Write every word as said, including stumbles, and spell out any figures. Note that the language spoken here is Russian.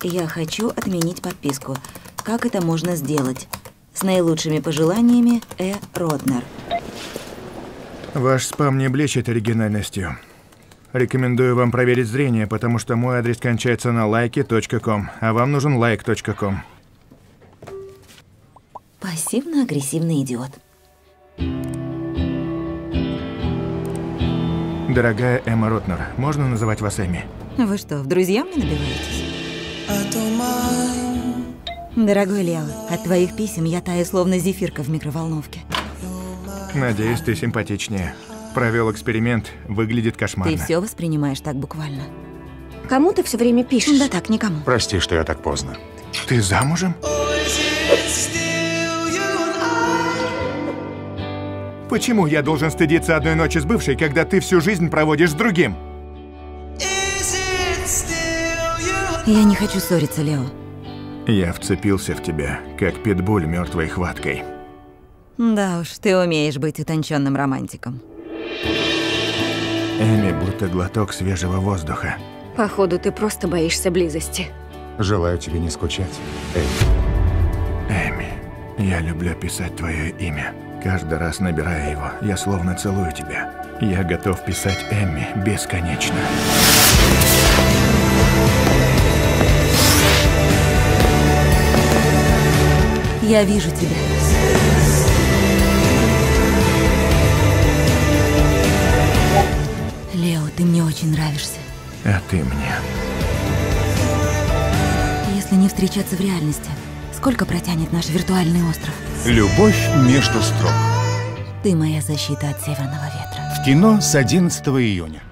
Я хочу отменить подписку. Как это можно сделать? С наилучшими пожеланиями, Э. Ротнер. Ваш спам не блещет оригинальностью. Рекомендую вам проверить зрение, потому что мой адрес кончается на лайки точка ком, а вам нужен лайк точка ком. Пассивно-агрессивный идиот. Дорогая Эмма Ротнер, можно называть вас Эми? Вы что, в друзья мне набиваетесь? Дорогой Лео, от твоих писем я таю словно зефирка в микроволновке. Надеюсь, ты симпатичнее. Провел эксперимент, выглядит кошмарно. Ты все воспринимаешь так буквально. Кому ты все время пишешь? Да так, никому. Прости, что я так поздно. Ты замужем? Почему я должен стыдиться одной ночи с бывшей, когда ты всю жизнь проводишь с другим? Я не хочу ссориться, Лео. Я вцепился в тебя, как питбуль мертвой хваткой. Да уж, ты умеешь быть утонченным романтиком. Эми будто глоток свежего воздуха. Походу, ты просто боишься близости. Желаю тебе не скучать, Эми. Эми, я люблю писать твое имя. Каждый раз набирая его, я словно целую тебя. Я готов писать Эмми бесконечно. Я вижу тебя. Лео, ты мне очень нравишься. А ты мне. Если не встречаться в реальности, сколько протянет наш виртуальный остров? Любовь между строк. Ты моя защита от северного ветра. В кино с одиннадцатого июня.